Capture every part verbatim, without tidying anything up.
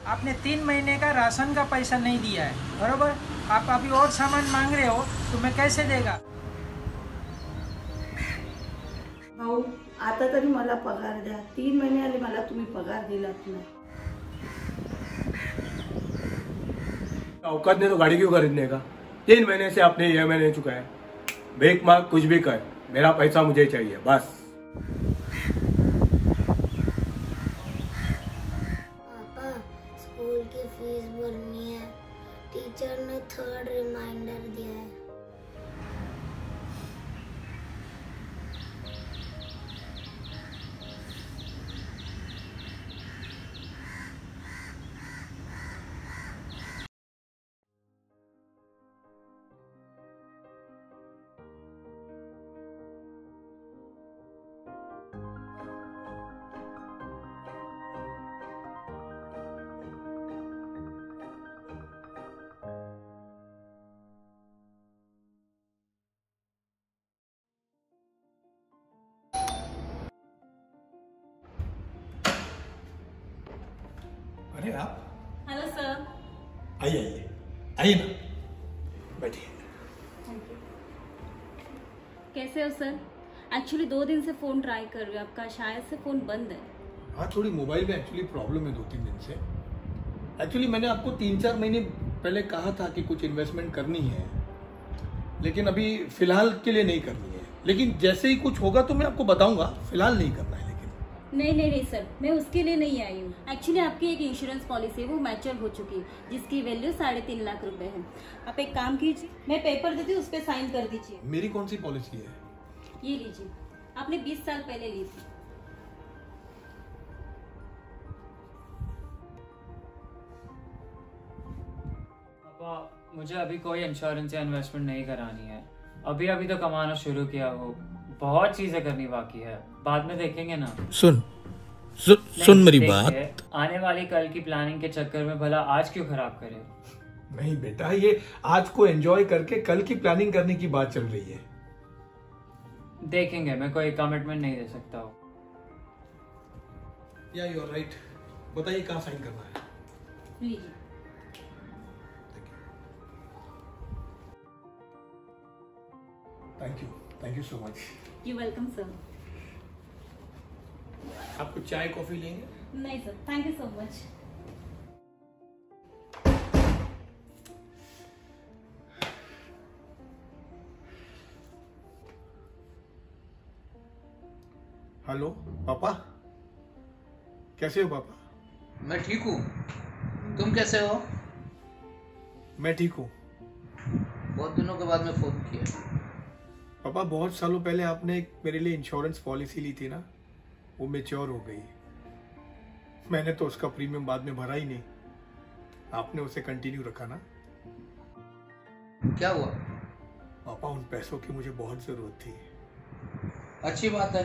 आपने तीन महीने का राशन का पैसा नहीं दिया है, बरोबर? आप अभी और सामान मांग रहे हो तो मैं कैसे देगा? भाऊ, आता तरी मला पगार द्या. तीन महिने आले मला तुम्ही पगार दिलात नाही. औकात नहीं तो गाड़ी क्यों खरीदने का? तीन महीने से आपने ई एम आई नहीं चुकाया है. भीख मांग कुछ भी कर, मेरा पैसा मुझे चाहिए बस. पापा, स्कूल की फीस भरनी है. टीचर ने थर्ड रिमाइंडर दिया है. अरे आप हेलो सर. आइए आइए आइए ना, बैठिए. कैसे हो सर? एक्चुअली दो दिन से फोन ट्राई कर रही हूँ आपका, शायद से फोन बंद है. हाँ, थोड़ी मोबाइल में एक्चुअली प्रॉब्लम है दो तीन दिन से. एक्चुअली मैंने आपको तीन चार महीने पहले कहा था कि कुछ इन्वेस्टमेंट करनी है, लेकिन अभी फिलहाल के लिए नहीं करनी है. लेकिन जैसे ही कुछ होगा तो मैं आपको बताऊंगा. फिलहाल नहीं करना है. लेकिन नहीं नहीं नहीं सर, मैं उसके लिए नहीं आई हूँ. एक्चुअली आपकी एक इंश्योरेंस पॉलिसी है, वो मैच्योर हो चुकी है, जिसकी वैल्यू साढ़े तीन लाख रुपए है. आप एक काम कीजिए, मैं पेपर देती हूँ, उस पर साइन कर दीजिए. मेरी कौन सी पॉलिसी है? ये लीजिए, आपने बीस साल पहले ली थी. पापा, मुझे अभी कोई इंश्योरेंस या इन्वेस्टमेंट नहीं करानी है. अभी अभी तो कमाना शुरू किया हो, बहुत चीजें करनी बाकी है, बाद में देखेंगे ना. सुन सुन, सुन मेरी बात. आने वाली कल की प्लानिंग के चक्कर में भला आज क्यों खराब करे? नहीं बेटा, ये आज को एंजॉय करके कल की प्लानिंग करने की बात चल रही है. देखेंगे, मैं कोई कमिटमेंट नहीं दे सकता हूँ. या यू आर राइट. बताइए कहाँ साइन करना है. लीजिए. Thank you thank you so much. You welcome sir. आप कुछ चाय कॉफी लेंगे? नहीं sir, thank you so much. Hello पापा, कैसे हो पापा? मैं ठीक हूँ. तुम कैसे हो? मैं ठीक हूँ. बहुत दिनों के बाद में फोन किया. पापा, बहुत सालों पहले आपने एक मेरे लिए इंश्योरेंस पॉलिसी ली थी ना, वो मैच्योर हो गई. मैंने तो उसका प्रीमियम बाद में भरा ही नहीं. आपने उसे कंटिन्यू रखा ना. क्या हुआ? पापा, उन पैसों की मुझे बहुत जरूरत थी. अच्छी बात है,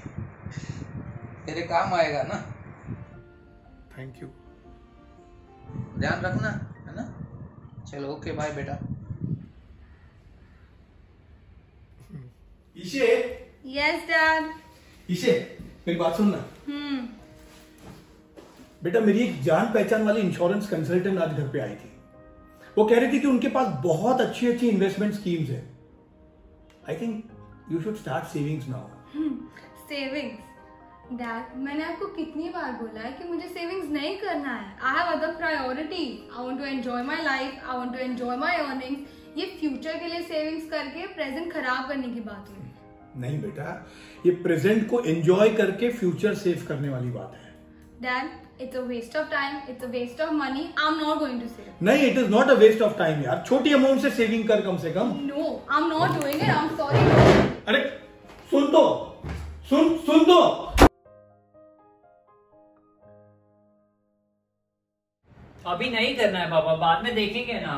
तेरे काम आएगा ना. Thank you. ध्यान रखना, है ना. चलो, ओके, बाय बेटा. ईशे. Yes dad. ईशे, मेरी बात सुनना. हम्म. बेटा, मेरी एक जान पहचान वाली इंश्योरेंस कंसल्टेंट आज घर पे आई थी. वो कह रही थी कि उनके पास बहुत अच्छी अच्छी इन्वेस्टमेंट स्कीम्स है. I think you should start savings now. Savings? Dad, मैंने आपको कितनी बार बोला है कि मुझे सेविंग्स नहीं करना है. I have other priorities. I want to enjoy my life. I want to enjoy my earnings. ये फ्यूचर के लिए सेविंग्स करके प्रेजेंट खराब करने की बात हुई. नहीं बेटा, ये प्रेजेंट को एंजॉय करके फ्यूचर सेव करने वाली बात है. Dad, it's a waste of time, it's a waste of money. I'm not going to save. नहीं, it is not a waste of time यार. छोटी अमाउंट से सेविंग कर कम से कम. No, I'm not doing it. I'm sorry. अरे सुन तो, सुन सुन तो. अभी नहीं करना है पापा, बाद में देखेंगे ना.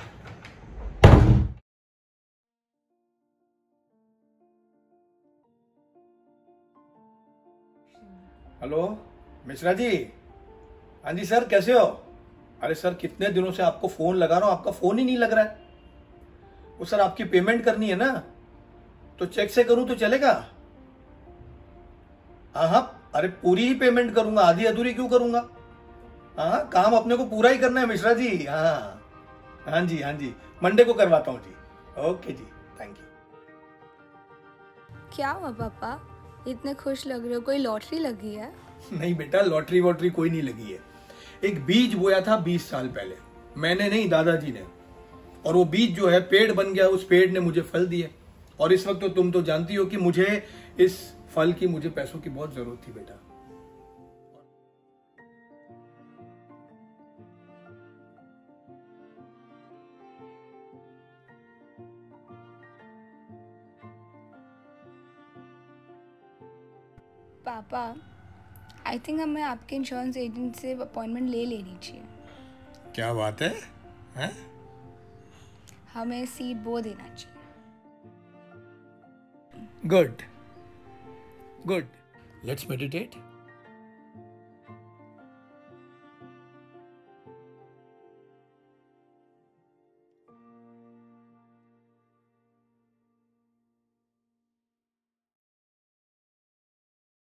हेलो मिश्रा जी. हाँ जी सर, कैसे हो? अरे सर, कितने दिनों से आपको फोन लगा रहा हूं, आपका फोन ही नहीं लग रहा है. वो सर, आपकी पेमेंट करनी है ना, तो चेक से करूं तो चलेगा? हाँ हाँ, अरे पूरी ही पेमेंट करूंगा, आधी अधूरी क्यों करूंगा? हाँ, काम अपने को पूरा ही करना है मिश्रा जी। हाँ हाँ जी, हाँ जी, मंडे को करवाता हूँ जी। ओके जी, थैंक यू। क्या हुआ पापा, इतने खुश लग रहे हो? कोई लॉटरी लगी है? नहीं बेटा, लॉटरी वॉटरी कोई नहीं लगी है। एक बीज बोया था बीस साल पहले, मैंने नहीं, दादाजी ने, और वो बीज जो है पेड़ बन गया। उस पेड़ ने मुझे फल दिए, और इस वक्त तो तुम तो जानती हो कि मुझे इस फल की, मुझे पैसों की बहुत जरूरत थी बेटा। पापा, आई थिंक हमें आपके इंश्योरेंस एजेंट से अपॉइंटमेंट ले लेनी चाहिए। क्या बात है, हैं? हमें सीट वो देना चाहिए। Good good, let's meditate.